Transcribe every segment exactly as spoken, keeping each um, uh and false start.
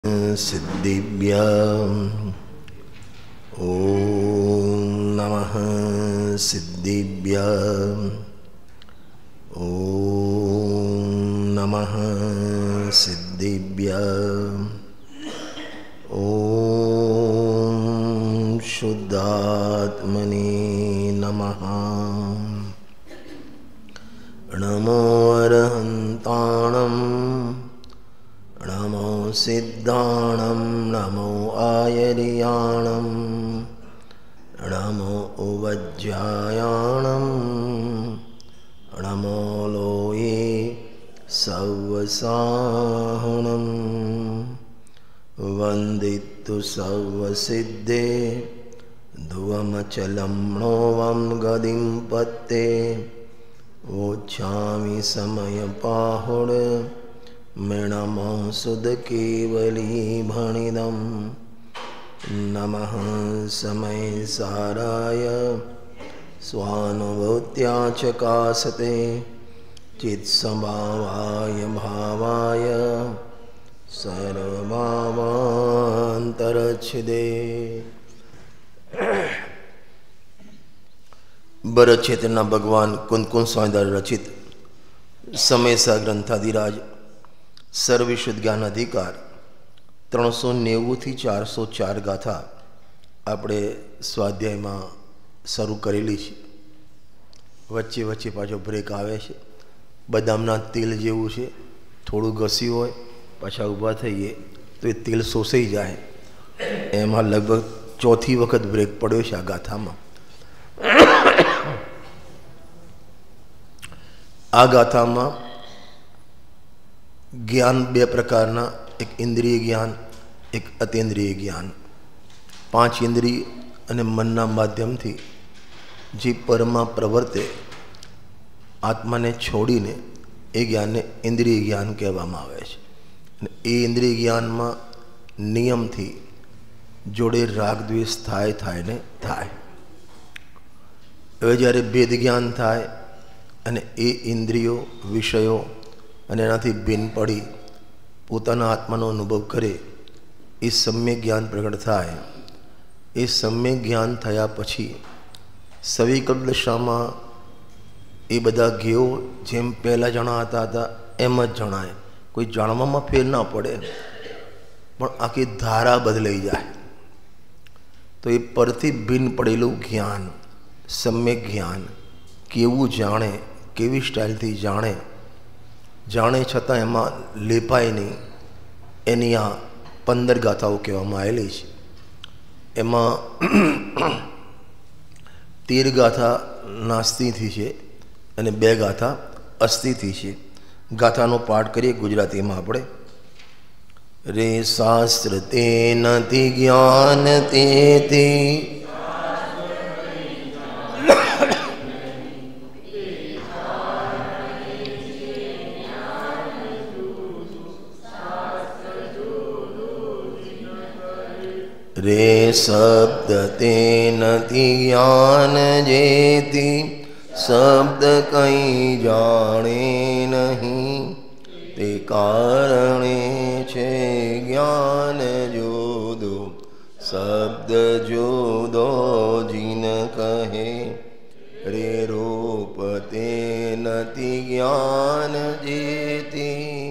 सिद्धिभ्य ओम नमः सिद्धिभ्य ओम नमः सिद्धिभ्य ओम शुद्धात्मने नमः। नमो अरहन्ताणं नमो सिद्धाणं नमो आयर्याणं नमो उवज्जायाणं नमो लोये सवसाहनं वन्दितु सर्वसिद्धे ध्रुवमचलं नोवं गदिं पत्ते वोच्छामि समयपाहुड मृणमो सुदकेवलीभणिदं नमः समय साराय स्वानुभूत्या चकासते चित्सभावाय भावाय सर्वभावान्तरच्छिदे। बरक्षेत्रना भगवान कुंदकुंद स्वामी द्वारा रचित समयसा ग्रंथाधिराज सर्वविशुद्ध ज्ञान अधिकार त्रणसो नेवु थी चार सौ चार गाथा આપણે સ્વાધ્યાયમાં શરૂ કરેલી છે। વચ્ચે વચ્ચે પાછો બ્રેક આવે છે। બદામના તેલ જેવું છે, થોડું ઘસ્યું હોય પાછા ઊભા થઈએ તો એ તેલ શોષાઈ જાય। એમાં લગભગ ચોથી વખત બ્રેક પડ્યો છે આ ગાથામાં। આ ગાથામાં ज्ञान बे प्रकारना, एक इंद्रिय ज्ञान एक अतीन्द्रिय ज्ञान। पांच इंद्रिय अने मनना माध्यम थी जी परमा प्रवर्ते आत्मा ने छोड़ीने ए ज्ञान ने इंद्रिय ज्ञान कहेवामां आवे छे। ए इंद्रिय ज्ञान में नियम थी जोड़े राग द्वेष थाय थाय ने थाय। हवे ज्यारे भेद ज्ञान थाय अने ए इंद्रियो विषयों અને એનાથી ભિન્ન પડી પોતાના આત્માનો અનુભવ કરે એ સમ્યક જ્ઞાન પ્રગટ થાય। એ સમ્યક જ્ઞાન થયા પછી સવિકલ્પ દશામાં એ બધા જ્ઞેયો જેમ પહેલાં જણાતા હતા એમ જ જણાય। કોઈ જાણવામાં ફેર ના પડે પણ આખી ધારા બદલાઈ જાય। તો એ પરથી ભિન્ન પડેલું જ્ઞાન સમ્યક જ્ઞાન કેવું જાણે, કેવી સ્ટાઇલથી જાણે, जाने छतां एमां लेपाय नहीं, एनी आ पंदर गाथाओं कहेवामां आवेली छे। एमां तेर गाथा नास्तिथी छे अने बे गाथा अस्तिथी छे। गाथानो पाठ करीए गुजरातीमां आपणे। रे शास्त्र ते नति ज्ञान ते ते रे शब्द ते नति ज्ञान जेति शब्द कई जाने नहीं ते कारणे छे ज्ञान जुदो शब्द जुदो जिन कहे। रे रूप ते नति ज्ञान जेति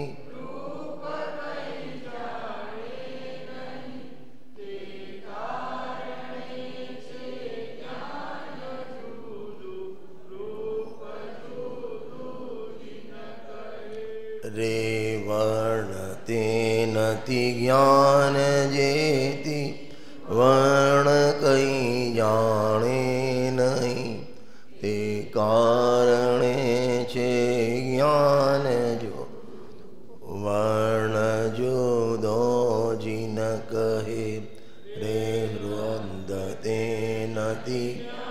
रे वर्ण ते नति ज्ञान जेति वर्ण कई जाने नहीं ते कारणे छे ज्ञान जो वर्ण जुदो जिन कहे। रे वृंद ते नति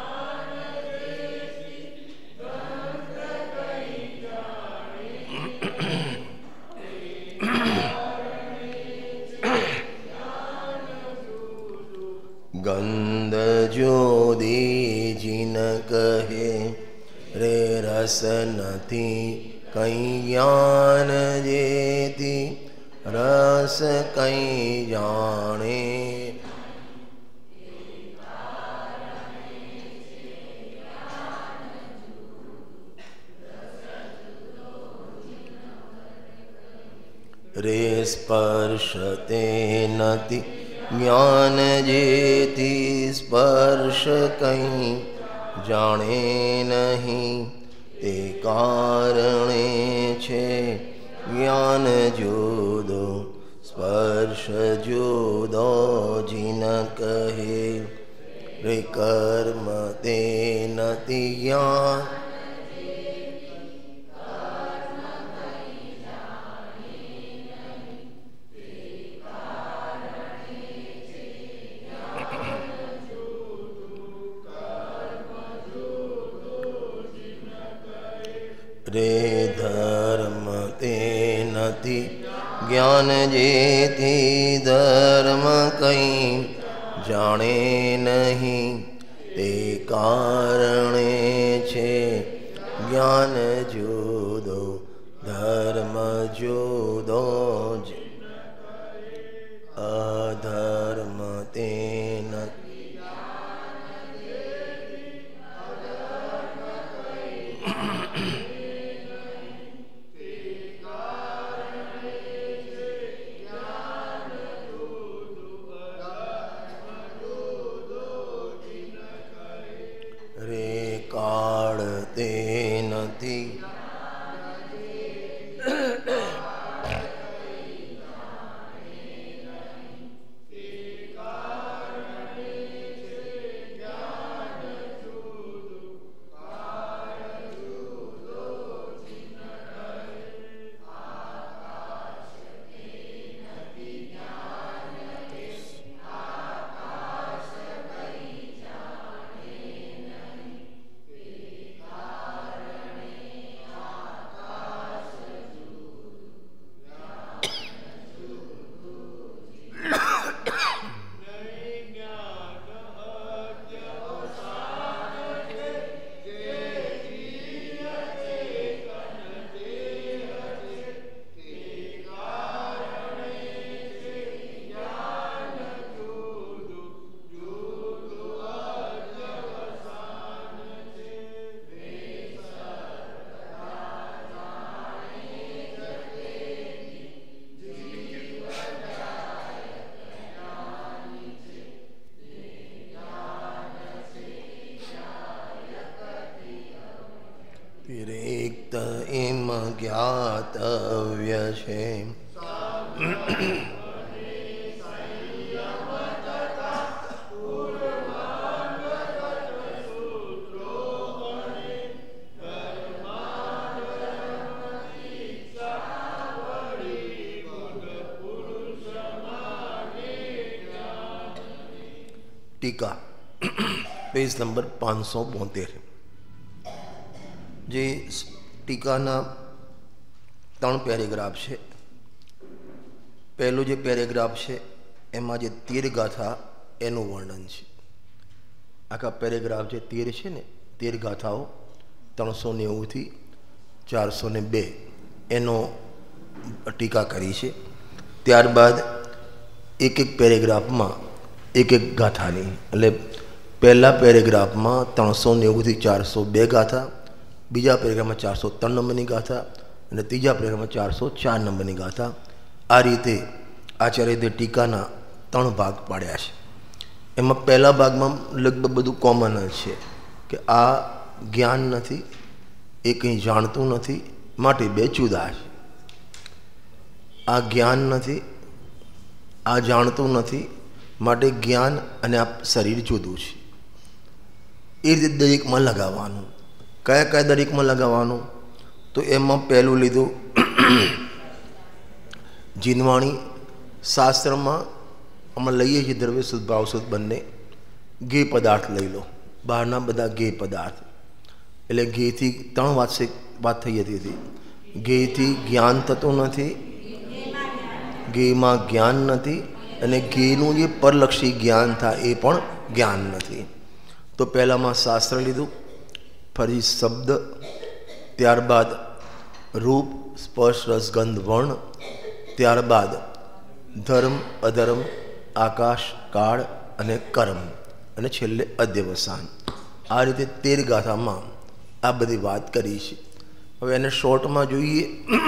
गंध ज्योति जिन कहे। रे रस नथी कई ज्ञान जेति रस कहीं जाने। रे स्पर्शते नति ज्ञान जेति स्पर्श कहीं जाने नहीं। ते कारणे छे ज्ञान जुदो स्पर्श जुदो जिन कहे। रे कर्म ते नति ज्ञान रे धर्म ते नति ज्ञान जेति धर्म कहीं जाने नहीं। ते कारणे छे ज्ञान जुदो धर्म जुदो अधर्म ते नति। तिरेक्त इम ज्ञातव्य छे। टीका पेज नंबर पांच सौ बोतेर। जे टीकाना त्रण पेरेग्राफ है। पहलो जो पेरेग्राफ है एम जे तीर गाथा एनु वर्णन है। आखा पेरेग्राफ जो तीर है ने तीर गाथाओं त्रण सौ नेवु थी चार सौ ने बे एनो टीका करी है। त्यारबाद एक एक पेरेग्राफ में एक एक गाथानी एटले पहला पेरेग्राफ में त्रण सौ नेवु थी चार सौ बे गाथा, बीजा पेरेग्राफ में चार सौ त्रण नंबर की गाथा और तीजा पेरेग्राफ में चार सौ चार नंबर की गाथा। आ रीते आचार्य टीकाना त्रण भाग पाड्या छे। एमां पहला भाग में लगभग बधुं कॉमन है कि आ ज्ञान नथी, ए कहीं जाणतुं नथी, माटे बे जुदा छे। आ ज्ञान नथी, आ जाणतुं नथी, माटे ज्ञान अने आ शरीर जुदुं छे। ए रीते दरेक में लगावानुं। क्या क्या दरेक में लगावानुं तो एमां पहलुं लीधुं जीनवाणी शास्त्र में अमे लईए छीए द्रव्य शुद्ध भाव शुद्ध बंने गे पदार्थ लई लो। बहारना बधा गे पदार्थ एटले गे थी त्रण वात से बात थई हती थी। गे थी ज्ञान थतुं नथी, गे मां ज्ञान नथी अने गेनुं जे परलक्षी ज्ञान था ए पण ज्ञान नथी। तो पहला में शास्त्र लीधुं, फरी शब्द, त्यारबाद रूप स्पर्श रस गंध वर्ण, त्यारबाद ધર્મ અધર્મ, આકાશ કાળ અને કર્મ, અને છેલ્લે અધ્યવસાન. આ રીતે તેર ગાથામાં આ બધી વાત કરી છે. હવે એને શોર્ટમાં જોઈએ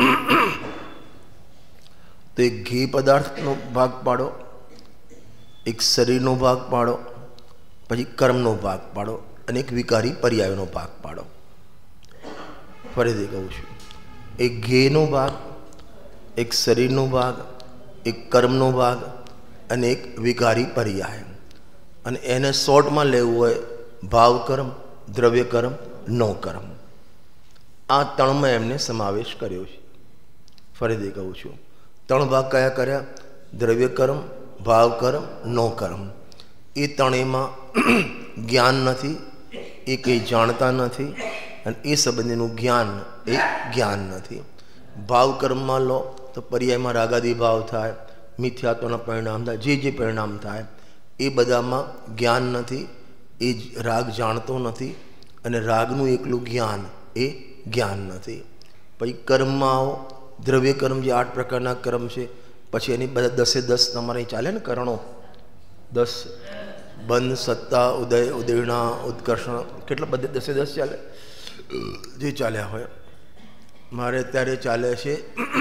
તો એક ઘી પદાર્થનો ભાગ પાડો, એક શરીરનો ભાગ પાડો, પછી કર્મનો ભાગ પાડો અને એક વિકારી પર્યાયનો ભાગ પાડો. ફરીથી કહું છું, એક ઘેનો ભાગ, એક શરીરનો ભાગ, એક કર્મનો ભાગ અને એક વિકારી પર્યાય. અને એને શોર્ટમાં લેવું હોય ભાવ કર્મ, દ્રવ્ય કર્મ, નો કર્મ. આ ત્રણમાં એમને સમાવેશ કર્યો છે. ફરીથી કહું છું, ત્રણ ભાગ કયા કર્યા? દ્રવ્ય કર્મ, ભાવ કર્મ, નો કર્મ. એ ત્રણેયમાં જ્ઞાન નથી, એ કંઈ જાણતા નથી, અને એ સંબંધીનું જ્ઞાન એ જ્ઞાન નથી. ભાવ કર્મમાં લો તો પર્યાયમાં રાગાદી ભાવ થાય, મિથ્યાત્વના પરિણામ થાય, જે જે પરિણામ થાય એ બધામાં જ્ઞાન નથી, એ રાગ જાણતો નથી, અને રાગનું એકલું જ્ઞાન એ જ્ઞાન નથી. પછી કર્મમાં આવો, દ્રવ્ય કર્મ જે આઠ પ્રકારના કર્મ છે, પછી એની બધા દસે દસ તમારે ચાલે ને કરણો, દસ બંધ, સત્તા, ઉદય, ઉદયણા, ઉત્કર્ષણ, કેટલા બધા દસે દસ ચાલે, જે ચાલ્યા હોય. મારે અત્યારે ચાલે છે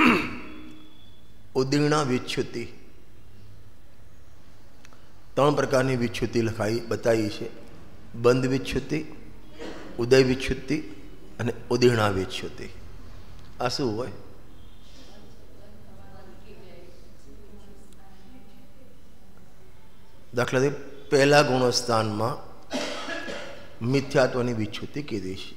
ઉદીર્ણા વિચ્છુતિ. ત્રણ પ્રકારની વિચ્છુતિ લખાઈ બતાવી છે: બંધ વિચ્છુતિ, ઉદય વિચ્છુતિ અને ઉદીર્ણા વિચ્છુતિ. આ શું હોય? દાખલા તરીકે પહેલા ગુણસ્થાનમાં મિથ્યાત્વની વિચ્છુતિ કીધી છે.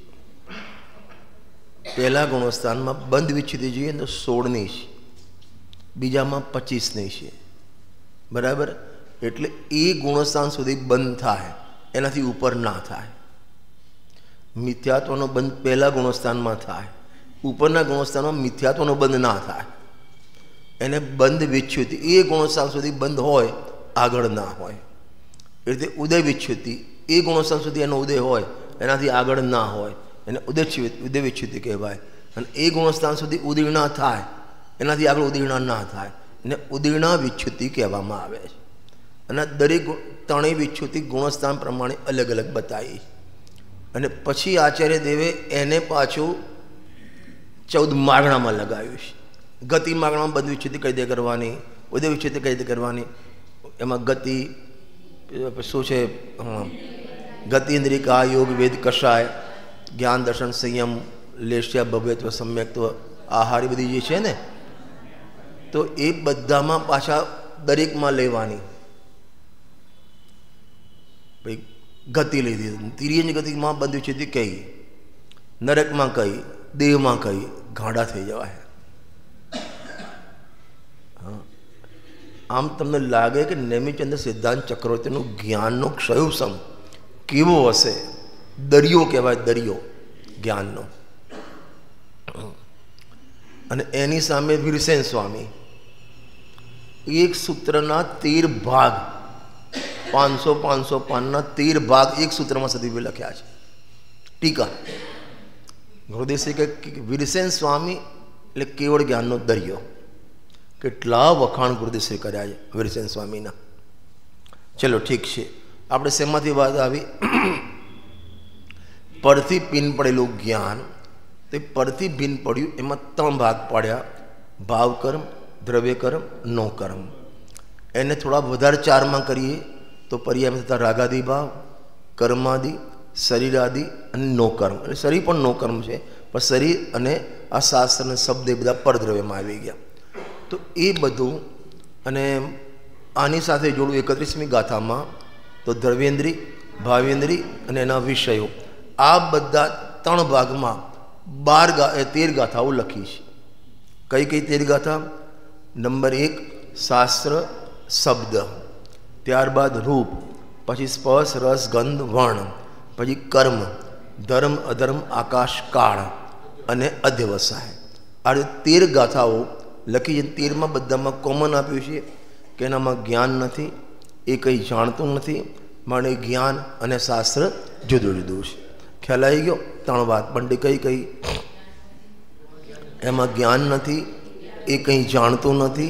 પહેલા ગુણસ્થાનમાં બંધ વિચ્છુતિ જોઈએ તો સોળની છે, બીજામાં પચીસની છે. બરાબર? એટલે એ ગુણસ્થાન સુધી બંધ થાય, એનાથી ઉપર ના થાય. મિથ્યાત્વનો બંધ પહેલા ગુણસ્થાનમાં થાય, ઉપરના ગુણસ્થાનમાં મિથ્યાત્વનો બંધ ના થાય. એને બંધ વિચ્છુતિ, એ ગુણસ્થાન સુધી બંધ હોય, આગળ ના હોય. એ રીતે ઉદય વિચ્છુતિ, એ ગુણસ્થાન સુધી એનો ઉદય હોય, એનાથી આગળ ના હોય, એને ઉદય ઉદય વિચ્છુતિ કહેવાય. અને એ ગુણસ્થાન સુધી ઉદીર્ણા થાય, એનાથી આગળ ઉદીર્ણા ના થાય, એને ઉદીર્ણા વિચ્છુતિ કહેવામાં આવે છે. અને દરેક ત્રણેય વિચ્છુતિ ગુણસ્થાન પ્રમાણે અલગ અલગ બતાવી. અને પછી આચાર્ય દેવે એને પાછું ચૌદ માગણામાં લગાવ્યું છે. ગતિ માગણામાં બંધ વિચ્છુતિ કઈ રીતે કરવાની, ઉદય વિચ્છુતિ કઈ રીતે કરવાની, એમાં ગતિ શું છે? ગતિ ઇન્દ્રિકા, યોગ, વેદ, કષાય, જ્ઞાન, દર્શન, સંયમ, લેશ્યા, ભવ્યત્વ, સમ્યક્ત્વ, આહાર, બધી જે છે ને, તો એ બધામાં પાછા દરેકમાં લેવાની. ભાઈ ગતિ લીધી, તિર્યંજ ગતિમાં બંધ વિચ્છુતિ કઈ, નરકમાં કઈ, દેહમાં કઈ, ગાંડા થઈ જવાય. આમ તમને લાગે કે નેમિચંદ્ર સિદ્ધાંત ચક્રવર્તીનું જ્ઞાનનો ક્ષયોસમ કેવો હશે? દરિયો કહેવાય, દરિયો જ્ઞાનનો. અને એની સામે વીરસેન સ્વામી એક સૂત્રના તેર ભાગ, પાંચસો પાંચસો પાનના તેર ભાગ એક સૂત્રમાં સદીપે લખ્યા છે. ટીકા ગુરુદેવશ્રી કે વીરસેન સ્વામી એટલે કેવળ જ્ઞાનનો દરિયો. કેટલા વખાણ ગુરુદેવશ્રી કર્યા છે વીરસેન સ્વામીના. ચલો ઠીક છે, આપણે શેમાંથી વાત આવી? પરથી પીન પડેલું જ્ઞાન. તે પરથી ભીન પડ્યું એમાં ત્રણ ભાગ પાડ્યા: ભાવ કર્મ, દ્રવ્ય કર્મ, નો કર્મ. એને થોડા વધારે ચારમાં કરીએ તો પર્યાય થતા રાગાદિ ભાવ, કર્માદિ, શરીરાદિ અને નો કર્મ. એટલે શરીર પણ નો કર્મ છે, પણ શરીર અને આ શાસ્ત્ર અને શબ્દ એ બધા પરદ્રવ્યમાં આવી ગયા. તો એ બધું અને આની સાથે જોડું એકત્રીસમી ગાથામાં તો દ્રવ્યેન્દ્રિય, ભાવેન્દ્રિય અને એના વિષયો, આ બધા ત્રણ ભાગમાં બાર ગા તેર ગાથાઓ લખી છે. કઈ કઈ તેર ગાથા? નંબર એક શાસ્ત્ર શબ્દ, ત્યારબાદ રૂપ, પછી સ્પર્શ, રસ, ગંધ, વર્ણ, પછી કર્મ, ધર્મ, અધર્મ, આકાશ, કાળ અને અધ્યવસાય. આ તેર ગાથાઓ લખી છે. તેરમાં બધામાં કોમન આપ્યું છે કે એનામાં જ્ઞાન નથી, એ કંઈ જાણતું નથી, માટે જ્ઞાન અને શાસ્ત્ર જુદું જુદું છે. ખ્યાલ આવી ગયો? ત્રણ વાત પણ કઈ કઈ? એમાં જ્ઞાન નથી, એ કંઈ જાણતું નથી,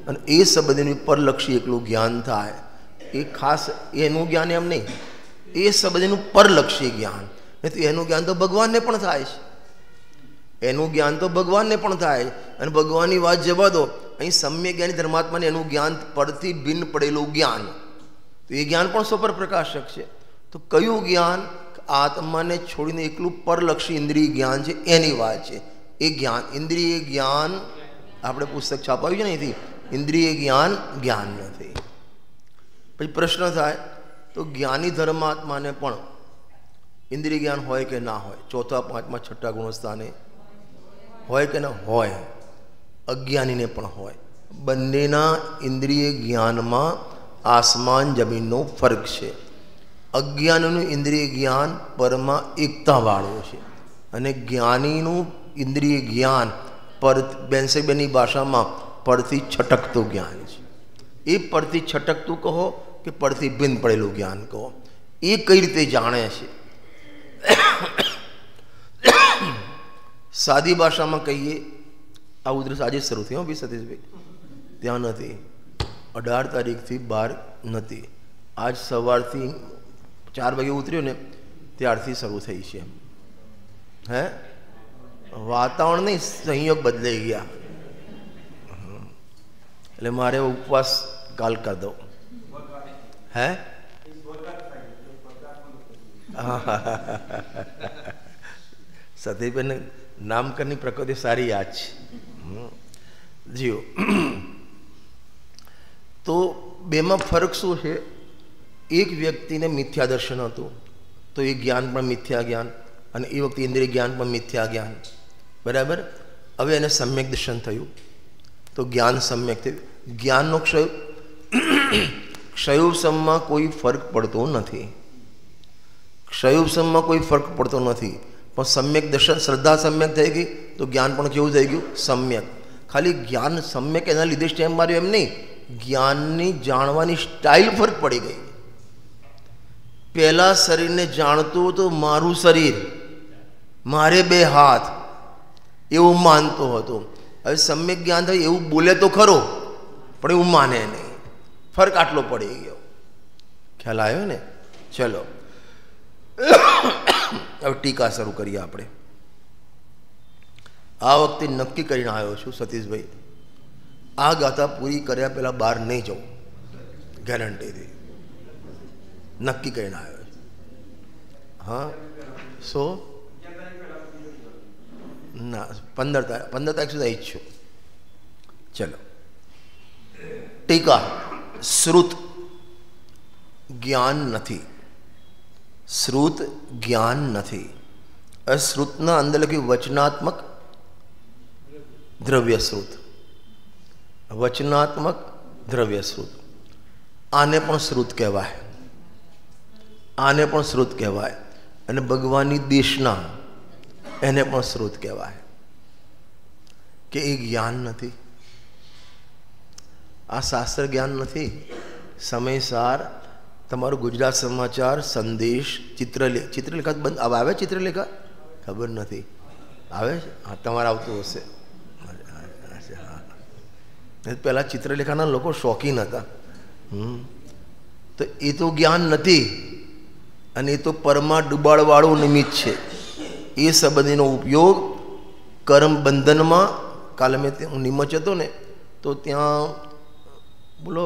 અને એ સંબંધીનું પરલક્ષી એકલું જ્ઞાન થાય એ ખાસ એનું જ્ઞાન એમ નહીં, એ સંબંધીનું પરલક્ષી જ્ઞાન. નહીં તો એનું જ્ઞાન તો ભગવાનને પણ થાય છે, એનું જ્ઞાન તો ભગવાનને પણ થાય. અને ભગવાનની વાત જવા દો, અહીં સમ્યક જ્ઞાની ધર્માત્માને એનું જ્ઞાન પરથી ભિન્ન પડેલું જ્ઞાન, તો એ જ્ઞાન પણ સ્વપર પ્રકાશક છે. તો કયું જ્ઞાન? આત્માને છોડીને એકલું પરલક્ષી ઇન્દ્રિય જ્ઞાન છે, એની વાત છે. એ જ્ઞાન ઇન્દ્રિય જ્ઞાન આપણે પુસ્તક છાપાવ્યું છે ને, અહીંથી ઇન્દ્રિય જ્ઞાન જ્ઞાન નથી. પછી પ્રશ્ન થાય તો જ્ઞાની ધર્માત્માને પણ ઇન્દ્રિય જ્ઞાન હોય કે ના હોય? ચોથા પાંચમા છઠ્ઠા ગુણસ્થાને હોય કે ના હોય? અજ્ઞાનીને પણ હોય. બંનેના ઇન્દ્રિય જ્ઞાનમાં આસમાન જમીનનો ફરક છે. અજ્ઞાનીનું ઇન્દ્રિય જ્ઞાન પરમાં એકતાવાળું છે, અને જ્ઞાનીનું ઇન્દ્રિય જ્ઞાન પર બેન્સેબેનની ભાષામાં પરથી છટકતું જ્ઞાન છે. એ પરથી છટકતું કહો કે પરથી ભિન્ન પડેલું જ્ઞાન કહો, એ કઈ રીતે જાણે છે? સાદી ભાષામાં કહીએ, આ ઉધરસ આજે શરૂ થઈ હો ભાઈ સતીશભાઈ, ત્યાં નથી. અઢાર તારીખથી બાર નથી. આજ સવારથી ચાર વાગે ઉતર્યો ને ત્યારથી શરૂ થઈ છે. હે વાતાવરણ નહીં, સંયોગ બદલાઈ ગયા, એટલે મારે ઉપવાસ કાલ કરી દઉં. હે સતીશભાઈને નામકરણની પ્રકૃતિ સારી યાદ છે. જીઓ તો બેમાં ફરક શું છે? એક વ્યક્તિને મિથ્યા દર્શન હતું, તો એ જ્ઞાન પણ મિથ્યા જ્ઞાન, અને એ વખતે ઇન્દ્રિય જ્ઞાન પણ મિથ્યા જ્ઞાન. બરાબર. હવે એને સમ્યક દર્શન થયું, તો જ્ઞાન સમ્યક થયું. જ્ઞાનનો ક્ષય ક્ષયોપશમમાં કોઈ ફરક પડતો નથી, ક્ષયોપશમમાં કોઈ ફરક પડતો નથી. પણ સમ્યક દર્શન, શ્રદ્ધા સમ્યક થઈ ગઈ તો જ્ઞાન પણ કેવું થઈ ગયું? સમ્યક. ખાલી જ્ઞાન સમ્યક એના લીધે સ્ટેમ માર્યો એમ નહીં, જ્ઞાનની જાણવાની સ્ટાઇલ ફરક પડી ગઈ. પહેલા શરીરને જાણતું તો મારું શરીર, મારે બે હાથ, એવું માનતો હતો. હવે સમ્યક જ્ઞાન થાય એવું બોલે તો ખરો, પણ એવું માને નહીં. ફરક આટલો પડી ગયો. ખ્યાલ આવ્યો ને? ચલો હવે ટીકા શરૂ કરીએ આપણે. આ વખતે નક્કી કરીને આવ્યો છું સતીશભાઈ, આ ગાથા પૂરી કર્યા પહેલાં બહાર નહીં જવું, ગેરંટીથી નક્કી કરીને આવ્યો છું. હા સો ના પંદર તારીખ પંદર તારીખ સુધી ઈચ્છું. ચલો ટીકા. શ્રુત જ્ઞાન નથી, શ્રુત જ્ઞાન નથી. અશ્રુતના અંદર લખ્યું વચનાત્મક દ્રવ્ય શ્રુત, વચનાત્મક દ્રવ્ય શ્રુત. આને પણ શ્રુત કહેવાય, આને પણ શ્રુત કહેવાય. અને ભગવાનની દેશના એને પણ શ્રુત કહેવાય. કે એ જ્ઞાન નથી, આ શાસ્ત્ર જ્ઞાન નથી. સમયસાર તમારું ગુજરાત સમાચાર, સંદેશ, ચિત્રલેખ, ચિત્રલેખા બંધ આવે, ચિત્રલેખા ખબર નથી આવે? હા તમારે આવતું હશે. પહેલાં ચિત્રલેખાના લોકો શોખીન હતા. હમ તો એ તો જ્ઞાન નથી, અને એ તો પરમાં ડૂબાડવાળું નિમિત્ત છે. એ સંબંધીનો ઉપયોગ કર્મ બંધનમાં, કાલે મેં હું નિમચ હતો ને તો ત્યાં બોલો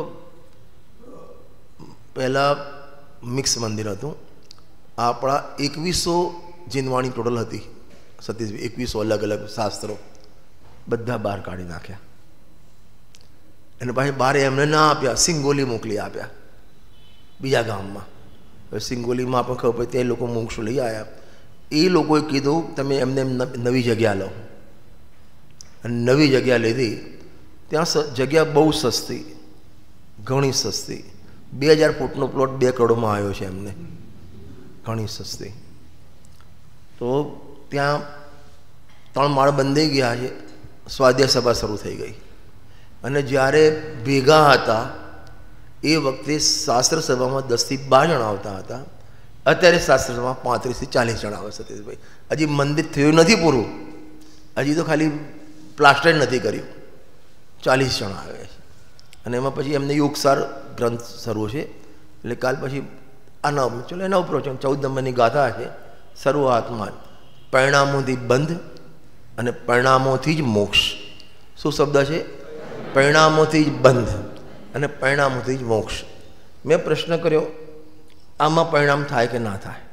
પહેલાં મિક્સ મંદિર હતું. આપણા એકવીસો જીનવાણી ટોટલ હતી સતીશભાઈ, એકવીસો અલગ અલગ શાસ્ત્રો બધા બહાર કાઢી નાખ્યા. અને પાછી બહાર એમને ના આપ્યા, સિંગોલી મોકલી આપ્યા બીજા ગામમાં. હવે સિંગોલીમાં પણ ખબર પડી, તે લોકો મોક્ષ લઈ આવ્યા. એ લોકોએ કીધું તમે એમને નવી જગ્યા લો, અને નવી જગ્યા લીધી. ત્યાં જગ્યા બહુ સસ્તી, ઘણી સસ્તી. બે હજાર ફૂટનો પ્લોટ બે કરોડમાં આવ્યો છે એમને, ઘણી સસ્તી. તો ત્યાં ત્રણ માળ બંધાઈ ગયા છે. સ્વાધ્યાય સભા શરૂ થઈ ગઈ. અને જ્યારે ભેગા હતા એ વખતે શાસ્ત્ર સભામાં દસથી બાર જણા આવતા હતા. અત્યારે શાસ્ત્ર સભામાં પાંત્રીસથી ચાલીસ જણા આવે. સતીશભાઈ હજી મંદિર થયું નથી પૂરું, હજી તો ખાલી પ્લાસ્ટર નથી કર્યું, ચાલીસ જણા આવે છે. અને એમાં પછી એમને યોગસાર ગ્રંથ શરૂ છે. એટલે કાલ પછી આ નવ ચલો એના ઉપર ચૌદ નંબરની ગાથા છે. શરૂઆતમાં પરિણામોથી બંધ અને પરિણામોથી જ મોક્ષ. શું શબ્દ છે? પરિણામોથી જ બંધ અને પરિણામોથી જ મોક્ષ. મેં પ્રશ્ન કર્યો, આમાં પરિણામ થાય કે ના થાય?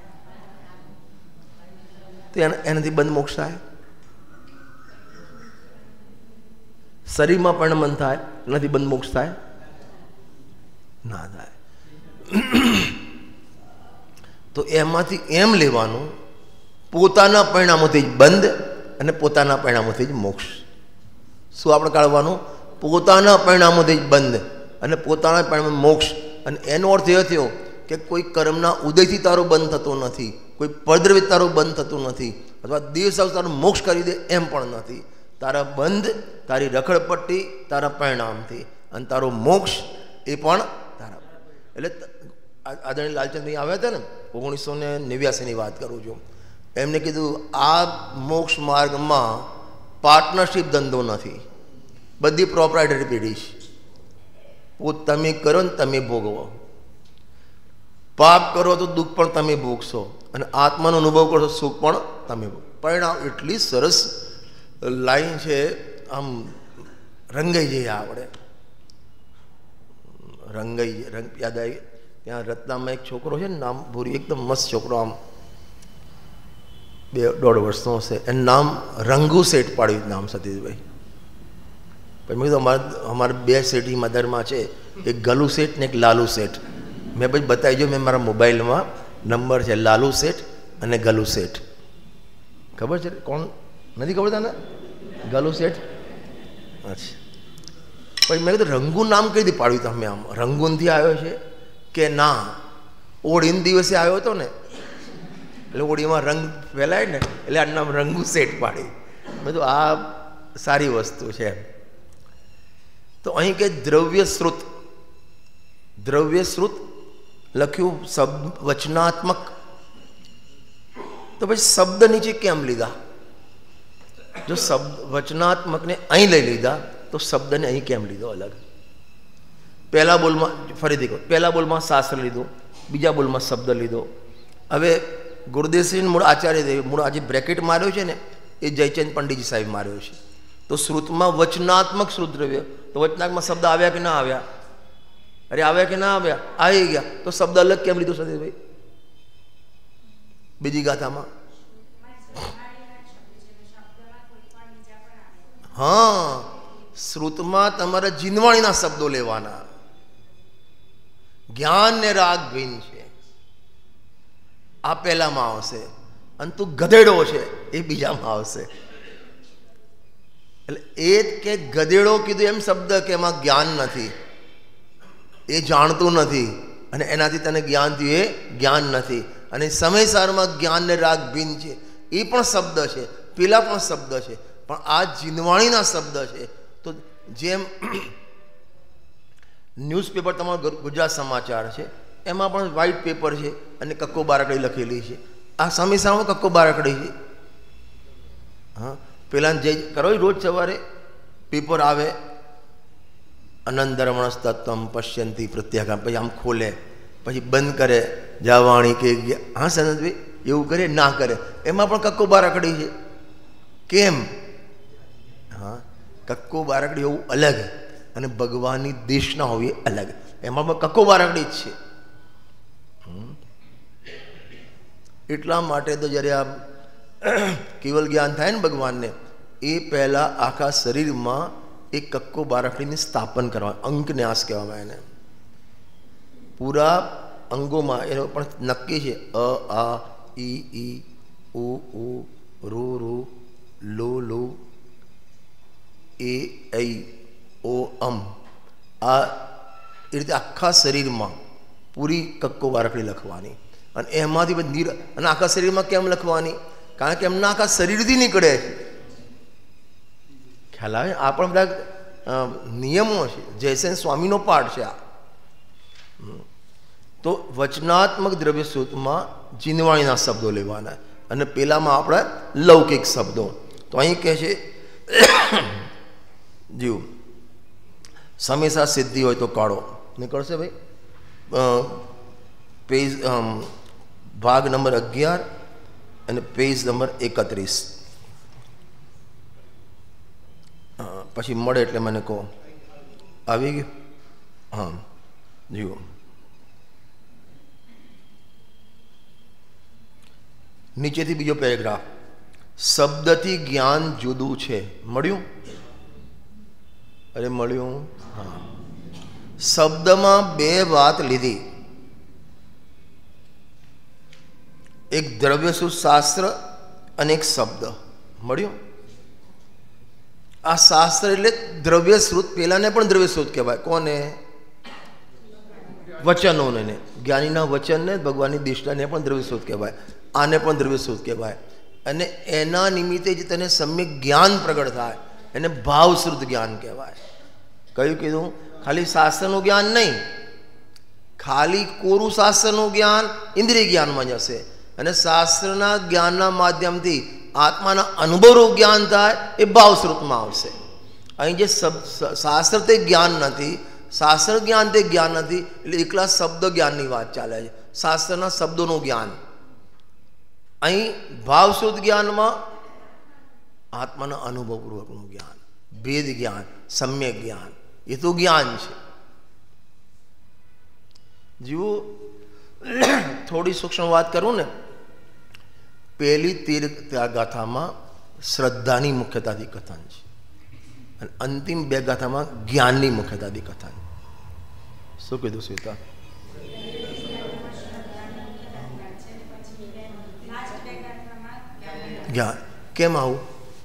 તો એનાથી બંધ મોક્ષ થાય? શરીરમાં પરિણામ બંધ થાય, એનાથી બંધ મોક્ષ થાય? ના થાય. તો એમાંથી એમ લેવાનું, પોતાના પરિણામોથી જ બંધ અને પોતાના પરિણામોથી જ મોક્ષ. શું આપણે કાઢવાનું? પોતાના પરિણામોથી જ બંધ અને પોતાના પરિણામ મોક્ષ. અને એનો અર્થ એ થયો કે કોઈ કર્મના ઉદયથી તારો બંધ થતો નથી, કોઈ પરદ્રવ્ય તારો બંધ થતું નથી, અથવા દેહ સાવ તારો મોક્ષ કરી દે એમ પણ નથી. તારા બંધ તારી રખડપટ્ટી તારા પરિણામથી, અને તારો મોક્ષ એ પણ તારા. એટલે આદરણીય લાલચંદભાઈ આવ્યા હતા ને, ઓગણીસો ને નેવ્યાસીની વાત કરું છું. એમને કીધું આ મોક્ષ માર્ગમાં પાર્ટનરશિપ ધંધો નથી, બધી પ્રોપરાઇટરી પેઢી છે. પોત તમે કરો ને તમે ભોગવો. પાપ કરો તો દુઃખ પણ તમે ભોગશો, અને આત્માનો અનુભવ કરશો સુખ પણ તમે ભોગ. પરિણામ એટલી સરસ લાઈન છે, આમ રંગાઈ જઈએ આપણે. રંગાઈ રંગ યાદ આવી. ત્યાં રત્નામાં એક છોકરો છે ને, નામ ભૂરી, એકદમ મસ્ત છોકરો, આમ બે દોઢ વર્ષનો હશે. એનું નામ રંગુ શેઠ પાડ્યું, નામ સતીશભાઈ. પછી મેં કીધું અમારા અમારા બે શેઠી મદરમાં છે, એક ગલુ શેઠ ને એક લાલુ શેઠ. મેં પછી બતાવી જો, મેં મારા મોબાઈલમાં નંબર છે, લાલુ શેઠ અને ગલુ શેઠ. ખબર છે કોણ? નથી ખબર તને? ગલુ શેઠ. અચ્છા. પછી મેં કીધું રંગુ નામ કઈ રીતે પાડ્યું તમે? આમ રંગૂનથી આવ્યો છે કે ના ઓળીને દિવસે આવ્યો હતો ને, એટલે ઓળીમાં રંગ ફેલાય ને, એટલે આ નામ રંગુ શેઠ પાડી. મેં તો આ સારી વસ્તુ છે. તો અહીં કે દ્રવ્ય શ્રુત, દ્રવ્ય શ્રુત લખ્યું શબ્દ વચનાત્મક. તો પછી શબ્દ નીચે કેમ લીધા? જો શબ્દ વચનાત્મકને અહીં લઈ લીધા તો શબ્દને અહીં કેમ લીધો અલગ? પહેલા બોલમાં, ફરીથી કહો, પહેલા બોલમાં શાસ્ત્ર લીધું, બીજા બોલમાં શબ્દ લીધો. હવે ગુરુદેવસિંહ મૂળ આચાર્ય દેવ મૂળ આજે બ્રેકેટ માર્યો છે ને, એ જયચંદ પંડિતજી સાહેબ માર્યો છે. તો શ્રુતમાં વચનાત્મક શ્રુત દ્રવ્ય, તો વચનાત્મક શબ્દ આવ્યા કે ના આવ્યા? અરે આવ્યા કે ના આવ્યા? આવી ગયા. તો શબ્દ અલગ કેમ લીધો સતીશભાઈ બીજી ગાથામાં? હા, શ્રુતમાં તમારા જીનવાણીના શબ્દો લેવાના. જ્ઞાન ને રાગ ભિન્ન છે, આ પહેલામાં આવશે. અને તું ગધેડો છે એ બીજામાં આવશે. એટલે એ કે ગધેડો કીધું એમ શબ્દ કે એમાં જ્ઞાન નથી, એ જાણતું નથી, અને એનાથી તને જ્ઞાન થયું, એ જ્ઞાન નથી. અને સમયસારમાં જ્ઞાન ને રાગ ભિન્ન છે, એ પણ શબ્દ છે, પેલા પણ શબ્દ છે, પણ આ જીનવાણીના શબ્દ છે. તો જેમ ન્યૂઝપેપર તમારું ગુજરાત સમાચાર છે, એમાં પણ વ્હાઇટ પેપર છે અને કક્કો બારકડી લખેલી છે. આ સમયસારમાં કક્કો બારકડી છે. હા, પેલા જે કરો રોજ સવારે પેપર આવે, અનંતરમણસ તત્વમ પશ્યંતી પ્રત્યાઘાત, પછી આમ ખોલે, પછી બંધ કરે, જાવાણી કે હા સનતભાઈ એવું કરે ના કરે, એમાં પણ કક્કો બારકડી છે. કેમ? હા, કક્કો બારકડી એવું અલગ, અને ભગવાનની દેશના હોવી અલગ. એમાં પણ કક્કો બારકડી જ છે. એટલા માટે તો જ્યારે આ કેવલ જ્ઞાન થાય ને ભગવાનને, એ પહેલાં આખા શરીરમાં એ કક્કો બારકડીને સ્થાપન કરવા, અંકન્યાસ કહેવામાં એને. પૂરા અંગોમાં એનો પણ નક્કી છે. અ આ ઈ ઈ ઉ ઉ રૂ રૂ લો લો એ ઐ ઓ અમ, આ એ રીતે આખા શરીરમાં પૂરી કક્કો બારકડી લખવાની. અને એમાંથી બધી નીર, અને આખા શરીરમાં કેમ લખવાની? કારણ કે એમના આખા શરીરથી નીકળે. ખ્યાલ આવે? આ પણ બધા નિયમો છે, જયસેન સ્વામીનો પાઠ છે આ. તો વચનાત્મક દ્રવ્ય સૂત્રમાં જીનવાણીના શબ્દો લેવાના, અને પેલામાં આપણે લૌકિક શબ્દો. તો અહીં કહે છે જીવ સમેસા સિદ્ધિ હોય તો કાઢો નીકળશે ભાઈ. પેજ ભાગ નંબર અગિયાર અને પેજ નંબર એકત્રીસ. પછી મળે એટલે મને કહો. આવી ગયું? હા જુઓ, નીચેથી બીજો પેરેગ્રાફ. શબ્દથી જ્ઞાન જુદું છે. મળ્યું? અરે મળ્યું. હા, શબ્દમાં બે વાત લીધી. એક દ્રવ્યસૂત્ર શાસ્ત્ર અને એક શબ્દ. મળ્યું? આ શાસ્ત્ર એટલે દ્રવ્યશ્રુત. પેલાને પણ દ્રવ્યશ્રુત કહેવાય. કોને? વચનોને. જ્ઞાનીના વચનને ભગવાનની દિષ્ટાને પણ દ્રવ્યશ્રુત કહેવાય. આને પણ દ્રવ્યશ્રુત કહેવાય. અને એના નિમિત્તે જે તને સમ્યક જ્ઞાન પ્રગટ થાય એને ભાવશ્રુત જ્ઞાન કહેવાય. કયું કીધું? ખાલી શાસ્ત્રનું જ્ઞાન નહીં. ખાલી કોરું શાસ્ત્રનું જ્ઞાન ઇન્દ્રિય જ્ઞાનમાં જશે અને શાસ્ત્રના જ્ઞાનના માધ્યમથી આત્માના અનુભવનું જ્ઞાન થાય એ ભાવશ્રુતમાં આવશે. અહીં જે શાસ્ત્ર તે જ્ઞાન નથી, શાસ્ત્ર જ્ઞાન તે જ્ઞાન નથી, એટલે એકલા શબ્દ જ્ઞાનની વાત ચાલે છે. શાસ્ત્રના શબ્દોનું જ્ઞાન. અહીં ભાવશ્રુત જ્ઞાનમાં આત્માના અનુભવપૂર્વકનું જ્ઞાન, ભેદ જ્ઞાન, સમ્યક જ્ઞાન. એ તો જ્ઞાન છે. જુઓ, થોડી સૂક્ષ્મ વાત કરું ને, પહેલી તેર ગાથામાં શ્રદ્ધાની મુખ્યતાથી કથન છે અને અંતિમ બે ગાથામાં જ્ઞાનની મુખ્યતાથી કથન. શું કીધું શ્વેતા? જ્ઞાન. કેમ આવું?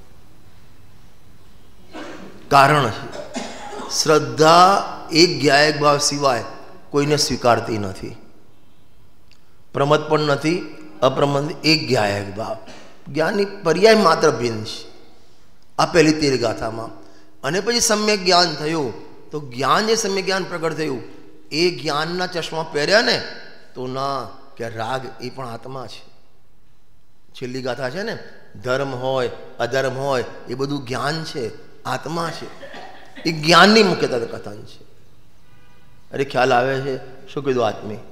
કારણ છે શ્રદ્ધા એક જ્ઞાયક ભાવ સિવાય કોઈને સ્વીકારતી નથી. પ્રમદ પણ નથી, અપ્રમદ, એક જ્ઞાયક ભાવ. જ્ઞાનની પર્યાય માત્ર ભિન્ન છે આ પહેલી તેર ગાથામાં. અને પછી સમ્યક જ્ઞાન થયું તો જ્ઞાન જે સમ્યક જ્ઞાન પ્રગટ થયું એ જ્ઞાનના ચશ્મા પહેર્યા ને તો ના કે રાગ એ પણ આત્મા છે. છેલ્લી ગાથા છે ને, ધર્મ હોય અધર્મ હોય એ બધું જ્ઞાન છે, આત્મા છે. એ જ્ઞાનની મુખ્યતા કથન છે. અરે ખ્યાલ આવે છે? શું કીધું? આત્મી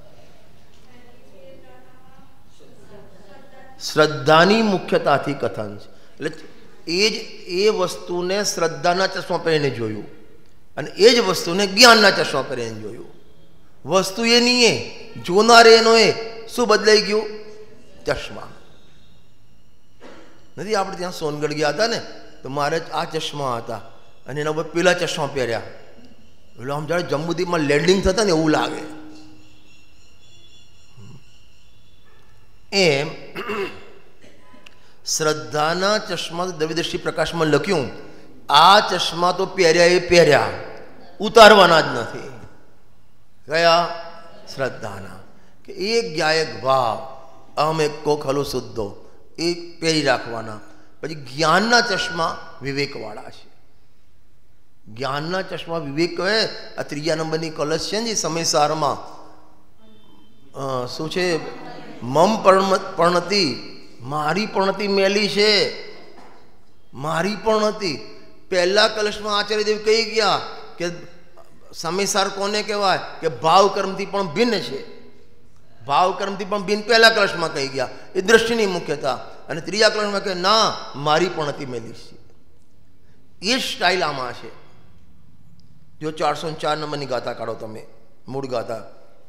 શ્રદ્ધાની મુખ્યતાથી કથન છે. એટલે એ જ એ વસ્તુને શ્રદ્ધાના ચશ્મા પહેરીને જોયું અને એ જ વસ્તુને જ્ઞાનના ચશ્મા પહેરીને જોયું. વસ્તુ એ નહીં, એ જોનાર એનો. એ શું બદલાઈ ગયું? ચશ્મા. નથી આપણે ત્યાં સોનગઢ ગયા હતા ને તો મારે આ ચશ્મા હતા અને એના ઉપર પેલા ચશ્મા પહેર્યા. એટલે આમ જાણે જમ્બુદ્વીપમાં લેન્ડિંગ થતા ને એવું લાગે. એમ શ્રદ્ધાના ચશ્મા દ્રવ્યદર્શી પ્રકાશમાં લખ્યું આ ચશ્મા તો પહેર્યા એ પહેર્યા, ઉતારવાના જ નથી. કયા? શ્રદ્ધાના. કે એક જ્ઞાયક ભાવ અહમ એક કો ખલો શુદ્ધો એ પહેરી રાખવાના. પછી જ્ઞાનના ચશ્મા વિવેકવાળા છે. જ્ઞાનના ચશ્મા વિવેક કહે. આ ત્રીજા નંબરની કલશ છે ને સમયસારમાં શું છે? મમ પરણતી, મારી પરણતી મેલી છે, મારી પરણતી. પહેલા કલશમાં આચાર્યદેવ કહી ગયા કે સમયસાર કોને કહેવાય? કે ભાવ કર્મથી પણ ભિન્ન છે. ભાવ કર્મથી પણ ભિન્ન પહેલા કલશમાં કહી ગયા. એ દ્રષ્ટિની મુખ્યતા. અને ત્રીજા કલશમાં કહે ના, મારી પરણતી મેલી છે. એ સ્ટાઇલ આમાં છે. જો ચારસો ચાર નંબરની ગાથા કાઢો તમે, મૂળ ગાથા.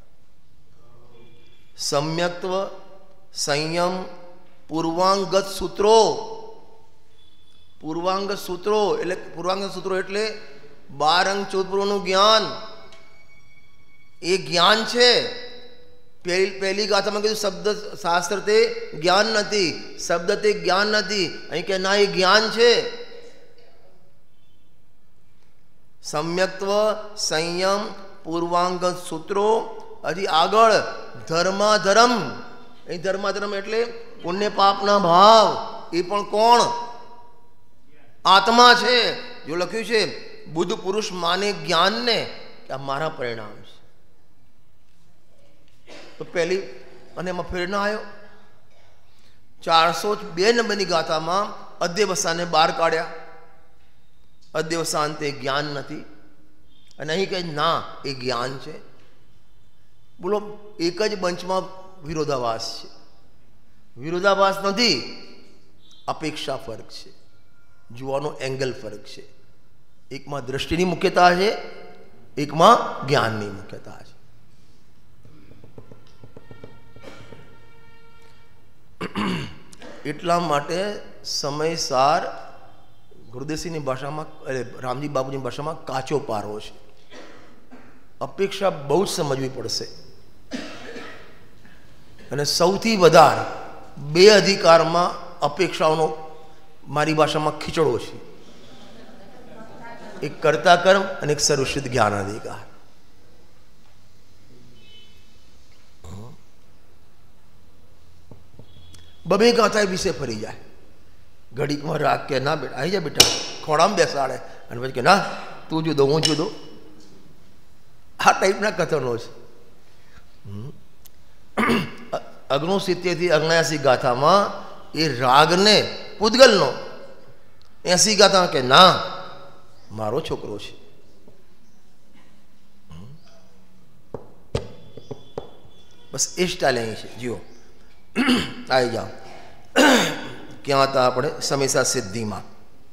સમ્યક્ત્વ, સંયમ, પૂર્વાંગત સૂત્રો. પૂર્વાંગત સૂત્રો એટલે પૂર્વાંગત સૂત્રો એટલે બાર અંગ ચૌદ પૂર્વનું જ્ઞાન. એ જ્ઞાન છે. પહેલી પહેલી ગાથામાં કીધું શબ્દ શાસ્ત્ર તે જ્ઞાન નથી, શબ્દ તે જ્ઞાન નથી. અહીં કે ના, એ જ્ઞાન છે. સમ્યક્ત્વ, સંયમ, પૂર્વાંગત સૂત્રો. હજી આગળ ધર્માધર્મ. અહીં ધર્માધર્મ એટલે પુણ્ય પાપના ભાવ. એ પણ કોણ? આત્મા છે. જો લખ્યું છે બુદ્ધ પુરુષ માને જ્ઞાનને કે આ મારા પરિણામ છે. તો પહેલી અને એમાં ફેર ના આવ્યો. ચારસો બે નંબરની ગાથામાં અધ્યવસાને બહાર કાઢ્યા. અધ્યવસાન તે જ્ઞાન નથી. અને અહીં કહે ના એ જ્ઞાન છે. બોલો એક જ બંચમાં વિરોધાભાસ છે. વિરોધાભાસ નથી, અપેક્ષા ફરક છે, જોવાનો એંગલ ફરક છે. એકમાં દ્રષ્ટિની મુખ્યતા છે, એકમાં જ્ઞાનની મુખ્યતા છે. એટલા માટે સમયસાર ગુરુદેવસિંહની ભાષામાં, રામજી બાપુની ભાષામાં કાચો પારો છે. અપેક્ષા બહુ જ સમજવી પડશે. અને સૌથી વધારે બે અધિકારમાં અપેક્ષાઓનો મારી ભાષામાં ખીચડો છે. એક કર્તા કર્મ અને એક સર્વસિદ્ધ જ્ઞાન અધિકાર. બબે ગાથા વિશે ફરી જાય. ઘડીકમાં રાગ કે ના બેટા આવી જાય બેટા, ખોડામાં બેસાડે અને પછી કે ના તું જુદો હું જુદો. આ ટાઈપના કથનો છે. અગ્નોસિત્તેરથી અગ્નાયાસી ગાથામાં એ રાગને પૂતગલનો એસી ગાથા કે ના મારો છોકરો છે. બસ એ સ્ટાઇલ અહીં છે. જીઓ આવી જાઓ. ક્યાં હતા આપણે? સમયસા સિદ્ધિમાં.